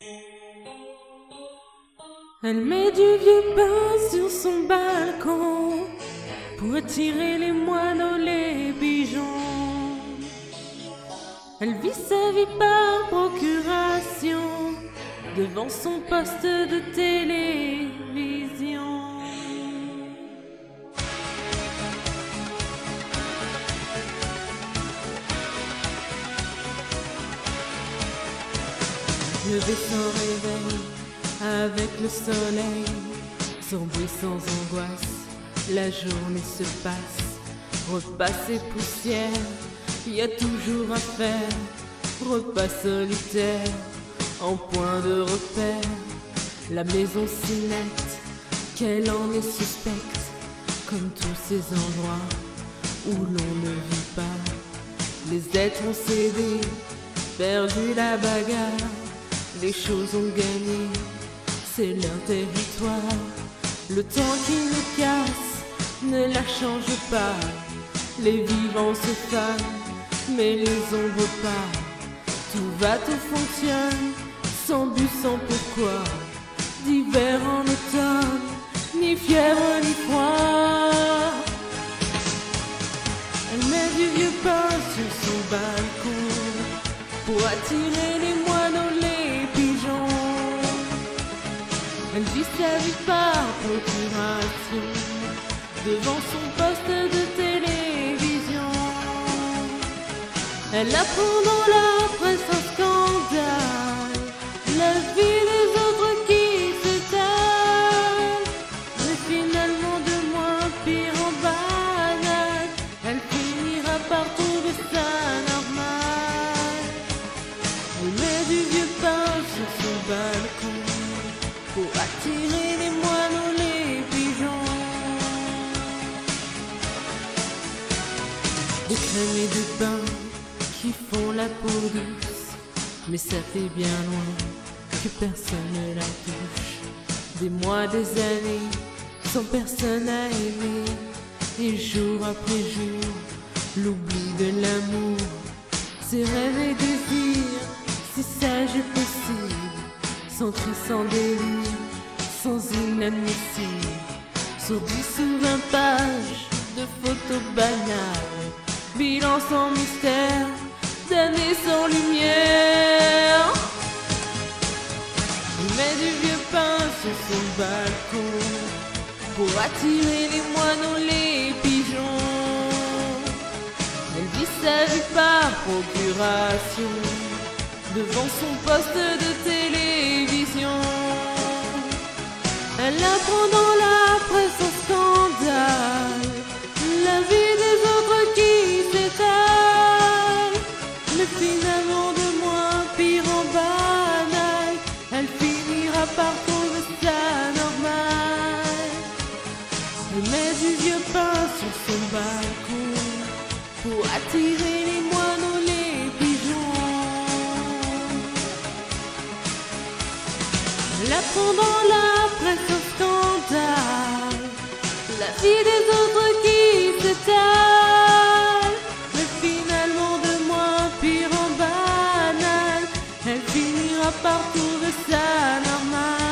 Elle met du vieux pain sur son balcon pour attirer les moineaux, les pigeons. Elle vit sa vie par procuration devant son poste de télévision. Lever son réveil avec le soleil, sans bruit, sans angoisse, la journée se passe. Repas et poussière, y a toujours à faire. Repas solitaire, en point de repère. La maison si nette, qu'elle en est suspecte, comme tous ces endroits où l'on ne vit pas. Les êtres ont cédé, perdu la bagarre. Les choses ont gagné, c'est leur territoire. Le temps qui nous casse ne la change pas. Les vivants se fanent, mais les ombres pas. Tout va, tout fonctionne, sans but, sans pourquoi. D'hiver en automne, ni fièvre ni froid. Elle met du vieux pain sur son balcon pour attirer les moineaux, les pigeons. Elle vit sa vie par procuration devant son poste de télévision. Elle apprend dans la presse un scandale, la vie des autres qui s'étale, mais finalement de moins pire en banal. Elle finira par trouver ça normal. Elle met du vieux pain sur son balcon pour attirer les moineaux, les pigeons. Des crèmes et des bains qui font la peau douce, mais ça fait bien loin que personne ne la touche. Des mois, des années, sans personne à aimer, et jour après jour, l'oubli de l'amour. Ses rêves et désirs, si sages et possibles, sans cri, sans délire, sans inadmissible. Sur 10 ou 20 pages de photos banales, bilan sans mystère, d'années sans lumière. Il met du vieux pain sur son balcon pour attirer les moineaux, les pigeons. Elle vit sa vie par procuration devant son poste de télévision. Elle apprend dans la presse un scandale, la vie des autres qui s'étale, mais finalement de moins pire en banal. Elle finira par trouver ça normal. Elle met du vieux pain sur son balcon pour attirer les moineaux, les pigeons. Elle apprend dans la presse un scandale, la vie des autres qui s'étale, mais finalement de moins pire en banal. Elle finira par trouver ça normal.